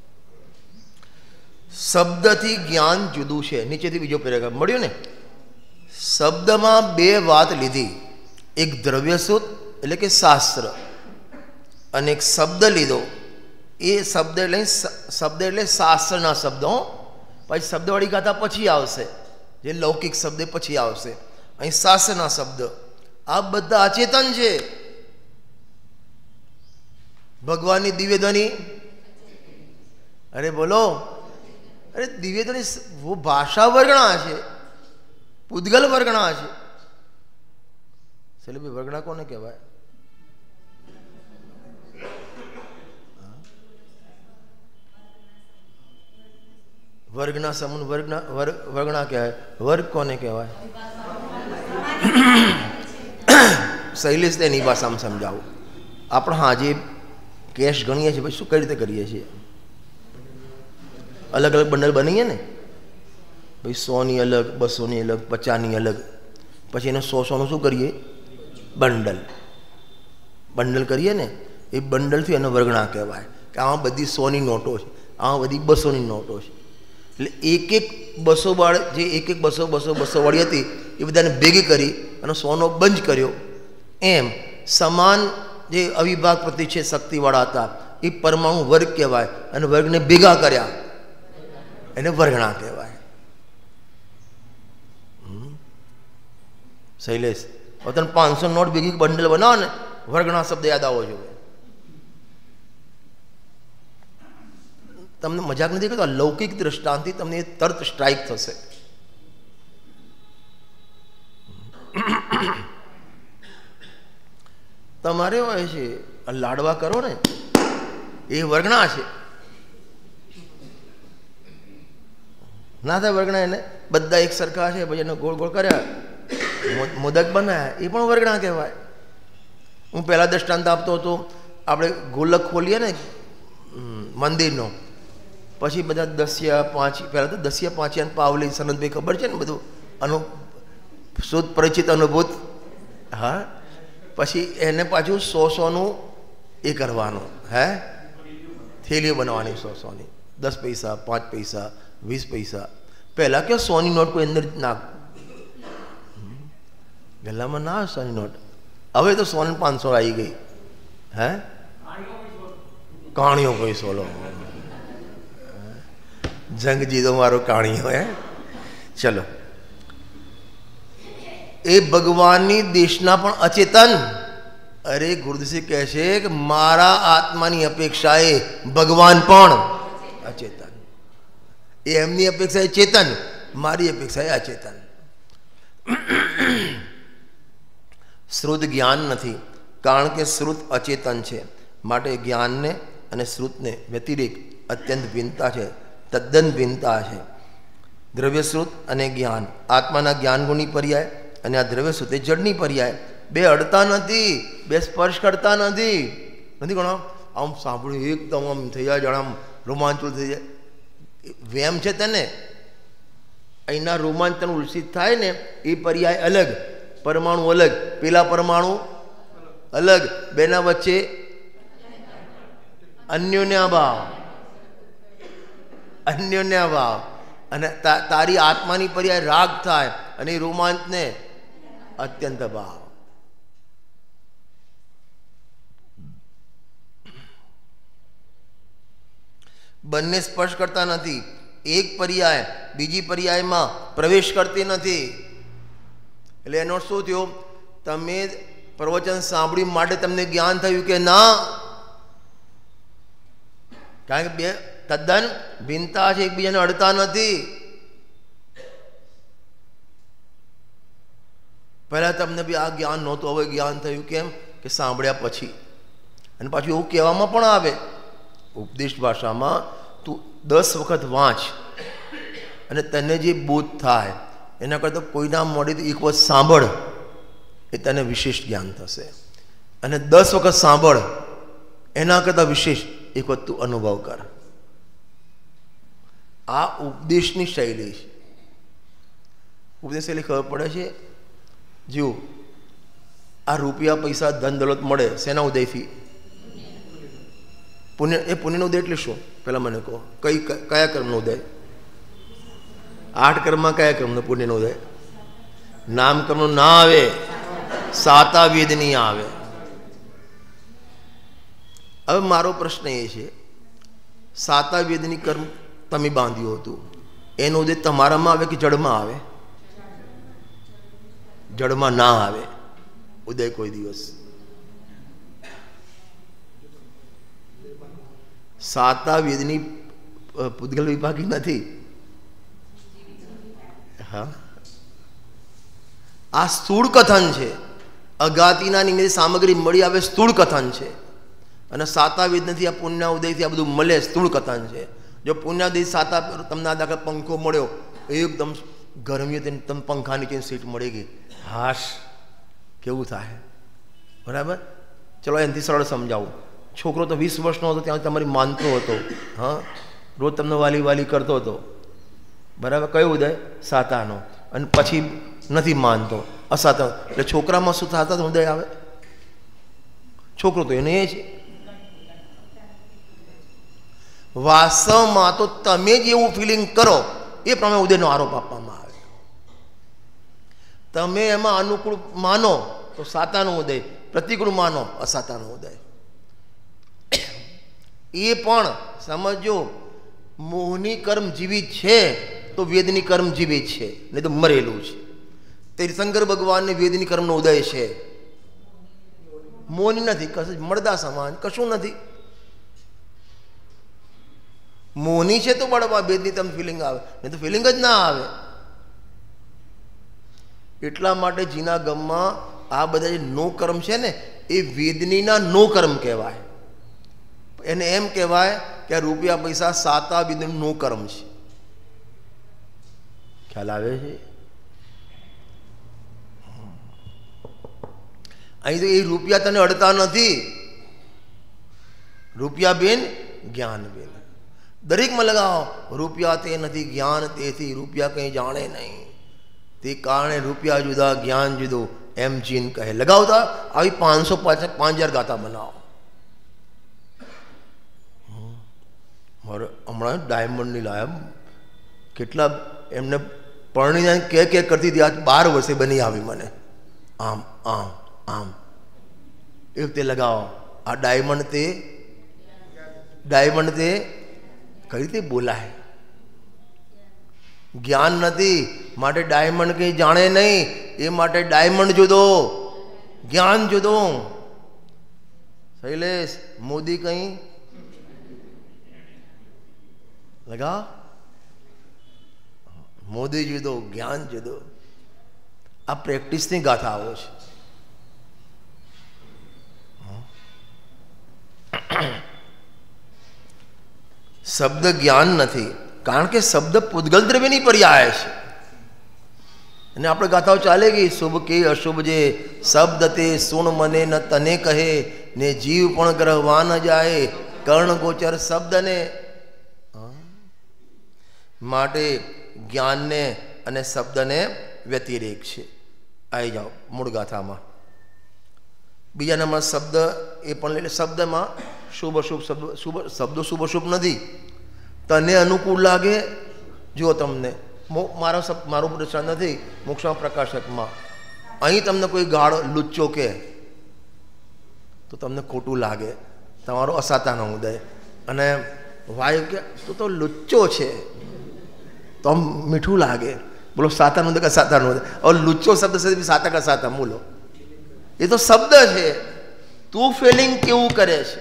શબ્દથી જ્ઞાન જુદું છે. નીચેથી બીજો પેરેગ્રાફ મળ્યો ને. શબ્દમાં બે વાત લીધી, એક દ્રવ્યસૂત એટલે કે શાસ્ત્ર, અને એક શબ્દ લીધો. એ શબ્દ એટલે શબ્દ એટલે શાસ્ત્રના શબ્દો. પછી શબ્દવાળી ગાથા પછી આવશે, જે લૌકિક શબ્દ પછી આવશે. અહીં શાસ્ત્રના શબ્દ. આ બધા અચેતન છે. ભગવાનની દિવ્યધ્વનિ, અરે બોલો, અરે દિવ્યધ્વનિ वो भाषा वर्गणा છે, પૂતગલ વર્ગણા છે. સેલેબી વર્ગણા કોને કહેવાય? વર્ગના સમૂહ વર્ગના વર્ગણા કહેવાય. વર્ગ કોને કહેવાય? શૈલેષ તેની ભાષામાં સમજાવું. આપણે હા જે કેશ ગણીએ છીએ, પછી શું કઈ રીતે કરીએ છીએ? અલગ અલગ બંડલ બનાવીએ ને ભાઈ, સોની અલગ, બસોની અલગ, પચાસની અલગ. પછી એને સો સોનું શું કરીએ? બંડલ. બંડલ કરીએ ને એ બંડલથી એને વર્ગણા કહેવાય. કે આમાં બધી સોની નોટો છે, આમાં બધી બસોની નોટો છે. એટલે એક એક બસો વાળ જે એક એક બસો બસો બસો વાળી હતી એ બધાને ભેગી કરી અને સોનો બંધ કર્યો. એમ સમાન જે અવિભાગ પ્રતિ છે શક્તિવાળા હતા એ પરમાણુ વર્ગ કહેવાય. અને વર્ગને ભેગા કર્યા એને વર્ગણા કહેવાય. શૈલેષ હવે તને પાંચસો નોટ ભેગી બંડલ બનાવો ને, વર્ગણા શબ્દ યાદ આવવો જોઈએ. તમને મજાક નથી કરતો, લૌકિક દ્રષ્ટાંતથી તમને તરત સ્ટ્રાઇક થશે. તમારે હોય છે લાડવા કરો ને એ વર્ગણા છે. ના થાય વર્ગણા, એને બધા એક સરખા છે, પછી એને ગોળ ગોળ કર્યા, મોદક બનાવ્યા, એ પણ વર્ગણા કહેવાય. હું પહેલા દ્રષ્ટાંત આપતો હતો, આપણે ગોલક ખોલીએ ને મંદિરનો, પછી બધા દસિયા પાંચ, પહેલાં તો દસિયા પાંચિયા પાવલી સનતભાઈ ખબર છે ને બધું અનુ શુદ્ધ પરિચિત અનુભૂત. હા, પછી એને પાછું સો સોનું એ કરવાનું, હે થેલીઓ બનાવવાની સો સોની, દસ પૈસા, પાંચ પૈસા, વીસ પૈસા. પહેલાં કે સોની નોટ કોઈ અંદર નાખ, ગલ્લામાં ના સોની નોટ. હવે તો સોની પાંચસો આવી ગઈ. હે કાણીઓ કોઈ સોલો જંગ જીતો મારો કાણીઓ. હે ચલો, એ ભગવાનની દેશના પણ અચેતન. અરે ગુરુદેવ કહે છે કે મારા આત્માની અપેક્ષાએ ભગવાન પણ અચેતન. એ એમની અપેક્ષા એ ચેતન, મારી અપેક્ષા એ અચેતન. શ્રુત જ્ઞાન નથી, કારણ કે શ્રુત અચેતન છે. માટે જ્ઞાનને અને શ્રુતને વ્યતિરેક અત્યંત ભિન્નતા છે, તદ્દન ભિન્નતા છે. દ્રવ્યશ્રુત અને જ્ઞાન આત્માના જ્ઞાન ગુણની પર્યાય, અને આ દ્રવ્યશ્રુત એ જડની પર્યાય. બે અડતા નથી, બે સ્પર્શ કરતા નથી. નથી ઘણો આમ સાંભળ્યું એકદમ આમ થઈ જાય, જાણે આમ રોમાંચુલ થઈ જાય. વેમ છે તેને અહીંના રોમાંચન ઉલ્સિત થાય ને એ પર્યાય અલગ, પરમાણુ અલગ, પેલા પરમાણુ અલગ, બેના વચ્ચે અન્યોન્ય ભાવ, અન્યોન્ય ભાવ. અને તારી આત્માની પર્યાય રાગ થાય અને રોમાંચને અત્યંત ભાવ. બંને સ્પર્શ કરતા નથી. એક પર્યાય બીજી પર્યાયમાં પ્રવેશ કરતી નથી. એટલે એનો શું થયો? તમે પ્રવચન સાંભળી માટે તમને જ્ઞાન થયું કે ના, કારણ કે બે તદ્દન ભિન્નતા છે, એકબીજાને અડતા નથી. પહેલા તમને બી આ જ્ઞાન નહોતું, હવે જ્ઞાન થયું. કેમ કે સાંભળ્યા પછી. અને પાછું એવું કહેવામાં પણ આવે ઉપદેશ ભાષામાં, તું દસ વખત વાંચ અને તને જે બોધ થાય એના કરતાં કોઈના મોઢેથી એક વખત સાંભળ, એ તને વિશેષ જ્ઞાન થશે. અને દસ વખત સાંભળ એના કરતાં વિશેષ એક વખત તું અનુભવ કર. આ ઉપદેશની શૈલી છે. ઉપદેશ શૈલી ખબર પડે છે. જો આ રૂપિયા પૈસા ધન દોલત મળે શેના ઉદયથી? પુણ્ય. એ પુણ્યનો ઉદય એટલે શું? પહેલાં મને કહો, કઈ કયા કર્મનો ઉદય? આઠ કર્મમાં કયા કર્મનો પુણ્યનો ઉદય? નામ કર્મનો ના આવે, સાતા વેદની આવે. હવે મારો પ્રશ્ન એ છે, સાતા વેદની કર્મ તમે બાંધ્યું હતું, એનો ઉદય તમારામાં આવે કે જડમાં આવે? જડમાં ના આવે ઉદય કોઈ દિવસ. સાતા વેદની પૂતગલ વિભાગી નથી. હા, આ સ્થૂળ કથન છે. અગાતીના નિમિત્તે સામગ્રી મળી આવે, સ્થૂળ કથન છે. અને સાતા વેદ નથી, આ પુણ્ય ઉદયથી આ બધું મળે, સ્થૂળ કથન છે. જો પુણ્યાદિ સાતા તમને આ દાખલા પંખો મળ્યો, એકદમ ગરમી હતી, તમે પંખા નીચે સીટ મળી ગઈ, હાશ કેવું થાય? બરાબર. ચલો એનાથી સરળ સમજાવું. છોકરો તો વીસ વર્ષનો હતો ત્યાં તમારી માનતો હતો, હા, રોજ તમને વાલી વાલી કરતો હતો, બરાબર. કયો ઉદય? સાતાનો. અને પછી નથી માનતો, અસાતા. એટલે છોકરામાં શું સાતા ઉદય આવે? છોકરો તો એને એ છે. વાસ્તવમાં તો તમે જ એવું ફિલિંગ કરો એ પ્રમાણે ઉદયનો આરોપ આપવામાં આવે. તમે એમાં અનુકૂળ માનો તો સાતાનો ઉદય, પ્રતિકૂળ માનો અસાતાનો ઉદય. એ પણ સમજો, મોહની કર્મ જીવિત છે તો વેદની કર્મ જીવિત છે, નહીં તો મરેલું છે. તીર્થંકર ભગવાનને વેદની કર્મનો ઉદય છે, મોહની નથી. કશું મળદા સમાન કશું નથી. મોહની છે તો બળવા વેદની તમને ફિલિંગ આવે, નહીં તો ફિલિંગ જ ના આવે. એટલા માટે જીના ગમમાં આ બધા જે નો કર્મ છે ને, એ વેદનીના નો કર્મ કહેવાય. એને એમ કહેવાય કે આ રૂપિયા પૈસા સાતા વેદનું નો કર્મ છે. ખ્યાલ આવે છે? અહીં તો એ રૂપિયા તને અડતા નથી. રૂપિયા બેન, જ્ઞાન બેન. દરેકમાં લગાવો, રૂપિયા તે નથી જ્ઞાન તેથી, રૂપિયા કંઈ જાણે નહીં, તે કારણે રૂપિયા જુદા જ્ઞાન જુદો, એમ જીન કહે. લગાવતા આવી પાંચસો પાંચ પાંચ હજાર ગાતા બનાવો. મારે હમણાં ડાયમંડની લાયા, કેટલા એમને પરણીને કે કે કરતી હતી, આજ બાર વર્ષે બની આવી મને. આમ આમ આમ એ વખતે લગાવો. આ ડાયમંડ તે ડાયમંડ તે કઈ રીતે બોલાય? જ્ઞાન નથી માટે ડાયમંડ કંઈ જાણે નહીં, એ માટે ડાયમંડ જુદો, જ્ઞાન જુદો. શૈલેષ, મોદી કંઈ લગા, મોદી જુદો, જ્ઞાન જુદો. આ પ્રેક્ટિસની ગાથાઓ છે. શબ્દ જ્ઞાન નથી, કારણ કે શબ્દ પૂતગલ દ્રવ્યની પર્યાય છે. અને આપણે ગાથાઓ ચાલે ગઈ, શુભ કે અશુભ જે શબ્દ તે સુણ મને ન તને કહે, ને જીવ પણ ગ્રહવા ન જાય કર્ણ ગોચર શબ્દને. માટે જ્ઞાનને અને શબ્દને વ્યતિરેક છે. આવી જાઓ મૂળ ગાથામાં. બીજા નંબર શબ્દ એ પણ લઈ લે. શબ્દમાં શુભ અશુભ શબ્દ શુભ શબ્દો શુભ અશુભ નથી. તને અનુકૂળ લાગે જુઓ. તમને મારો મારું પ્રશ્ન નથી મોક્ષમાં પ્રકાશકમાં. અહીં તમને કોઈ ગાળ લુચ્ચો કે તો તમને ખોટું લાગે, તમારો અસાતાનો ઉદય. અને વાયુ કે તું તો લુચ્ચો છે તો આમ મીઠું લાગે. બોલો સાતાનો ઉદય કે અસાતાનો ઉદય? હવે લુચ્ચો શબ્દ સાથે સાતા કે સાતા બોલો, એ તો શબ્દ છે. તું ફિલિંગ કેવું કરે છે?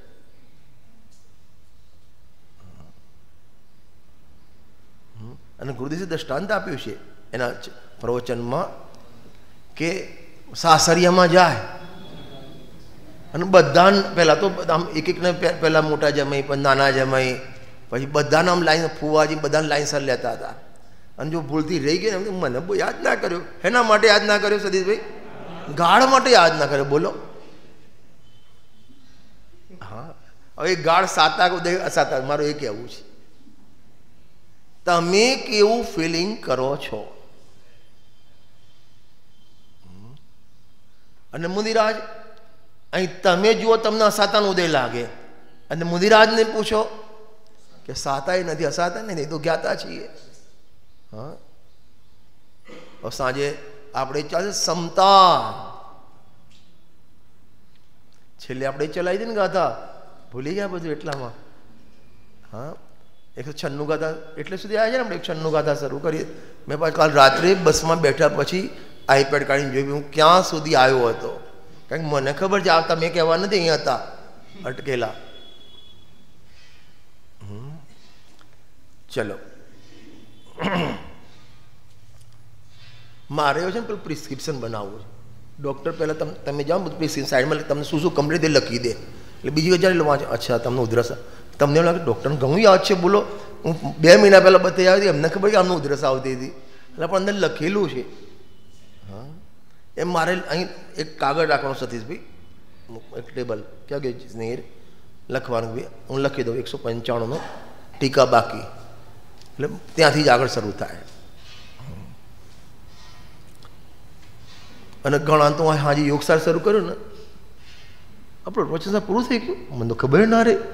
અને ગુરુદેવે દ્રષ્ટાંત આપ્યું છે એના પ્રવચનમાં કે સાસરિયામાં જાય અને બધા પહેલાં તો આમ એક એકને પહેલાં મોટા જમાઈ, પછી નાના જમાઈ, પછી બધાને આમ લાઈન ફુવાજી બધાને લાઈનસર લેતા હતા. અને જો ભૂલથી રહી ગઈ ને મને બહુ યાદ ના કર્યો. એના માટે યાદ ના કર્યો સતીશભાઈ? ગાળ માટે યાદ ના કર્યો. બોલો હા. હવે ગાળ સાતા ઉદય અસાતા મારું એ કહેવું છે. તમે કેવું ફિલિંગ કરો છો? અને મુનિરાજ અહીં તમે જુઓ તમને અસાતાનો ઉદય લાગે અને મુનિરાજને પૂછો કે સાતા નથી અસાતા નહીં તો જ્ઞાતા છીએ. હા સાંજે આપણે ચાલે સમતા છેલ્લે આપણે ચલાવી દઈએ ને ગાથા ભૂલી ગયા બધું એટલામાં. હા એકસો છન્નું ગાથા એટલે સુધી આવ્યા છે ને આપણે એક છન્નું ગાથા શરૂ કરીએ. મેં પાછું કાલ રાત્રે બસમાં બેઠા પછી આઈપેડ કાઢીને જોયું હું ક્યાં સુધી આવ્યો હતો. કારણ કે મને ખબર છે આવતા મેં કહેવા નથી અહીંયા હતા અટકેલા. ચલો મારે છે ને પેલું પ્રિસ્ક્રિપ્શન બનાવવું છે. ડૉક્ટર પહેલાં તમે તમે જાઓ બધું પ્રિસ્ક્રિપ્શન સાઈડમાં તમને શું શું કમ્પ્લીટ એ લખી દે. એટલે બીજી વખત એટલે વાંચો અચ્છા તમને ઉધરસ તમને એવું લાગે ડૉક્ટરને ઘણું યાદ છે. બોલો હું બે મહિના પહેલાં બતાવી આવી હતી એમને ખબર કે આમનું ઉધરસ આવતી હતી એટલે પણ અંદર લખેલું છે. હા એમ મારે અહીં એક કાગળ રાખવાનો સતીશભાઈ, એક ટેબલ ક્યાં ગઈ સ્નેહર લખવાનું ભાઈ હું લખી દઉં એકસો પંચાણુંનો ટીકા બાકી એટલે ત્યાંથી જ આગળ શરૂ થાય. અને ઘણા તો હાજી યોગસાર શરૂ કર્યું ને આપણું પ્રવચન પૂરું થઈ ગયું મને તો ખબર ના રહે.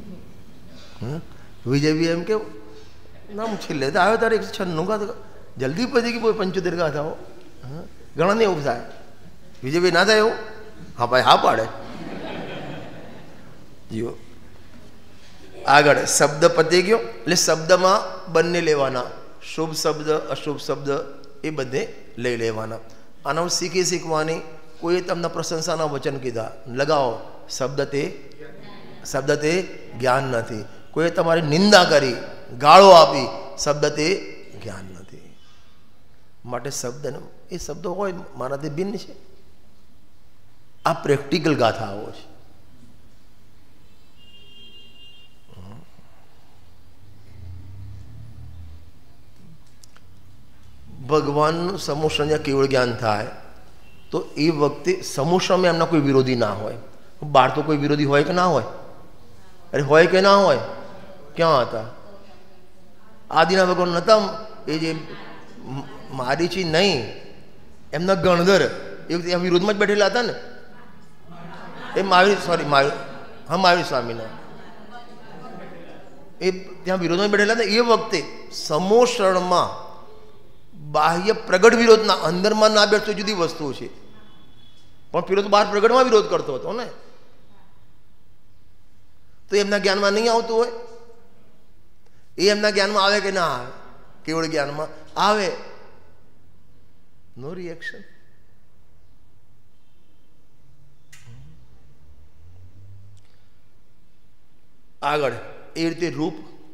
વિજયભાઈ એમ કે ના હું છેલ્લે તો આવ્યો તારે એકસો છન્નું ગાથા જલ્દી પતી ગઈ પંચોતેર ગાથાઓ. હા ઘણાને એવું થાય. વિજયભાઈ ના થાય એવું? હા ભાઈ હા પાડે. જીઓ આગળ શબ્દ પતી ગયો એટલે શબ્દમાં બંને લેવાના, શુભ શબ્દ અશુભ શબ્દ એ બધે લઈ લેવાના. આના શીખી શીખવાની. કોઈ તમને પ્રશંસાના વચન કીધા લગાવો, શબ્દ તે શબ્દ તે જ્ઞાન નથી. કોઈ તમારી નિંદા કરી ગાળો આપી, શબ્દ તે જ્ઞાન નથી. માટે શબ્દ એ શબ્દો હોય મારાથી ભિન્ન છે. આ પ્રેક્ટિકલ ગાથાઓ છે. ભગવાનનું સમૂહ સંજ્ઞા કેવળ જ્ઞાન થાય તો એ વખતે સમૂહ સમય એમના કોઈ વિરોધી ના હોય. બહાર તો કોઈ વિરોધી હોય કે ના હોય? અરે હોય કે ના હોય? ક્યાં હતા આદિના ભગવાન નતા? એ જે મારીચી નહીં એમના ગણધર એ વખતે વિરોધમાં જ બેઠેલા હતા ને. એ મહાવીર સોરી મહાવીર હા મહાવીર સ્વામીના એ ત્યાં વિરોધમાં બેઠેલા હતા. એ વખતે સમોષણમાં બાહ્ય પ્રગટ વિરોધના અંદરમાં ના બેઠતો જુદી વસ્તુ છે, પણ પેલો તો બહાર પ્રગટમાં વિરોધ કરતો હતો ને. તો એમના જ્ઞાનમાં નહીં આવતું હોય? એ એમના જ્ઞાનમાં આવે કે ના આવે? કેવળ જ્ઞાનમાં આવે. No reaction. આગળ એ રીતે રૂપ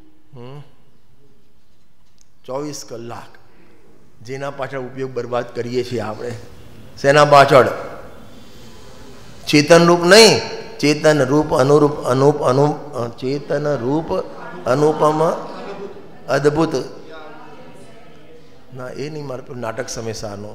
ચોવીસ કલાક જેના પાછળ ઉપયોગ બરબાદ કરીએ છીએ આપણે. શેના પાછળ? ચેતન રૂપ નહીં, ચેતન રૂપ અનુરૂપ અનુપ અનુ ચેતન રૂપ અનુપમ અદ્ભુત ના એ નહીં મારે નાટક સમયસાનો.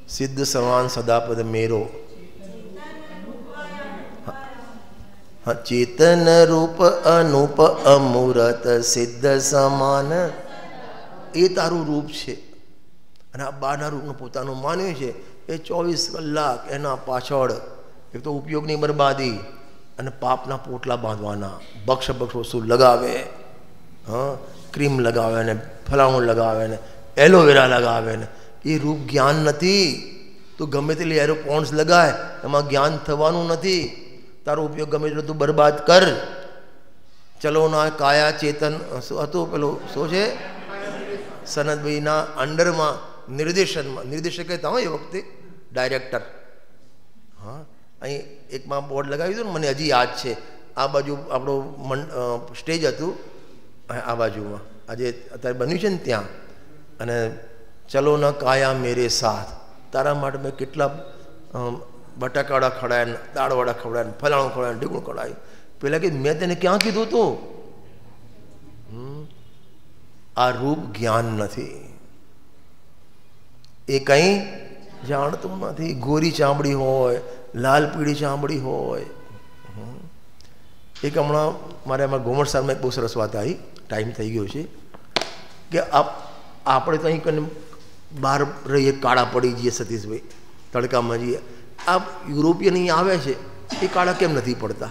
सिद्ध समान सदापद मेरो। हाँ, चेतन रूप अनूप अमूर्त सिद्ध સમાન એ તારું રૂપ છે અને આ બહારના રૂપનું પોતાનું માન્યું છે એ ચોવીસ કલાક એના પાછળ એક તો ઉપયોગની બરબાદી અને પાપના પોટલા બાંધવાના, બક્ષ બક્ષ વસ્તુ લગાવે, હા ક્રીમ લગાવે ને ફલાણું લગાવે ને એલોવેરા લગાવે ને એ રૂપ જ્ઞાન નથી. તું ગમે તેટલી એરોપોન્સ લગાય એમાં જ્ઞાન થવાનું નથી. તારો ઉપયોગ ગમે તેટલો તું બરબાદ કર. ચલો ના કાયા ચેતન શું હતું પેલું શું છે સનદભાઈના અંડરમાં નિર્દેશનમાં નિર્દેશક હતા એ વખતે ડાયરેક્ટર. હા અહીં એકમાં બોર્ડ લગાવી દીધું ને મને હજી યાદ છે. આ બાજુ આપણું મન સ્ટેજ હતું આ બાજુમાં આજે અત્યારે બન્યું છે ને ત્યાં. અને ચલો ના કાયા મેરે સાથ તારા માટે મેં કેટલા બટાકાવાળા ખવડાયા, દાળવાળા ખવડાયા, ફલાણું ખવડાયા, ઢીકણું ખવડાયું. પેલા કે મેં તેને ક્યાં કીધું તું? આ રૂપ જ્ઞાન નથી, એ કંઈ જાણતું નથી. ગોરી ચામડી હોય, લાલ પીળી ચામડી હોય. એક હમણાં મારે એમાં ગોમડ સારમાં એક બહુ સરસ વાત આવી, ટાઈમ થઈ ગયો છે કે આપ આપણે તો અહીં કને બહાર રહીએ, કાળા પડી જઈએ સતીશભાઈ, તડકામાં જઈએ. આ યુરોપિયન અહીં આવે છે એ કાળા કેમ નથી પડતા?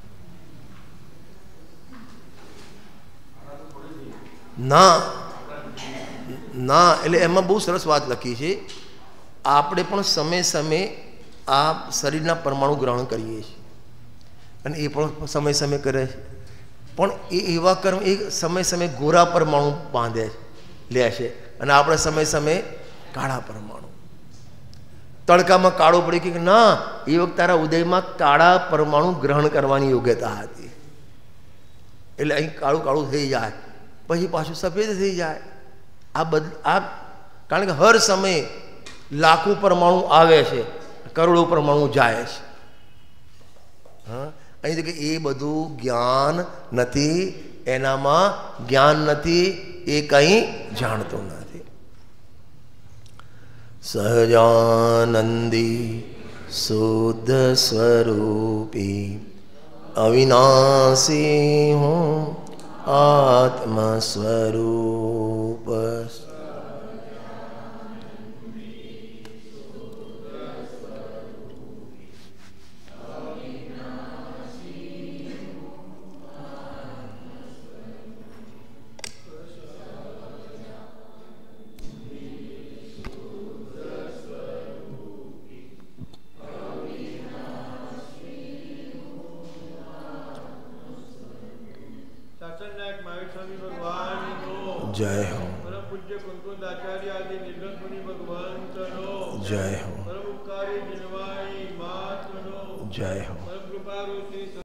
ના ના એટલે એમાં બહુ સરસ વાત લખી છે. આપણે પણ સમય સમયે આ શરીરના પરમાણુ ગ્રહણ કરીએ છીએ અને એ પણ સમય સમય કરે છે. પણ એ એવા કર્મ એ સમય સમયે ગોરા પરમાણુ બાંધે લે છે અને આપણે સમય સમયે કાળા પરમાણુ. તડકામાં કાળો પડી કે ના, એ વખત તારા ઉદયમાં કાળા પરમાણુ ગ્રહણ કરવાની યોગ્યતા હતી એટલે અહીં કાળું કાળું થઈ જાય, પછી પાછું સફેદ થઈ જાય. આ બદ આ કારણ કે હર સમયે લાખો પરમાણુ આવે છે, કરોડો પરમાણુ જાય છે. હા અહીં કે એ બધું જ્ઞાન નથી, એનામાં જ્ઞાન નથી, એ કંઈ જાણતો નથી. સહજાનંદી શુદ્ધ સ્વરૂપી અવિનાશી હું આત્મ સ્વરૂપ. जय हो, जय हो, जय हो.